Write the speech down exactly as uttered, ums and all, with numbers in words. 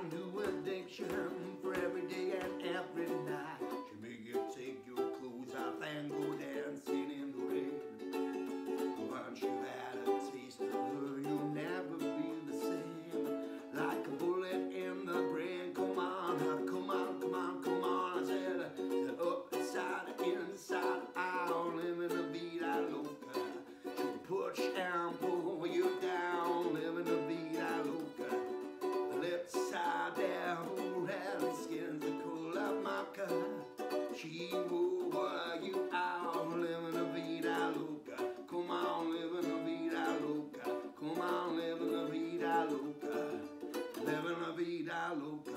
got new addiction for every day and every night. She make you take your clothes off and go dancing in the rain. Once you've had a taste of her, you'll never be the same. Like a bullet in the brain. Come on, come on, come on, come on. I said, I said up, inside, inside, out, living a vida loca. She'll push and pull you down, living a vida loca. Left side down, and skin's the color marker. She will wear you out, living a vida loca. Come on, living a vida loca. Come on, living a vida loca. Living a vida loca.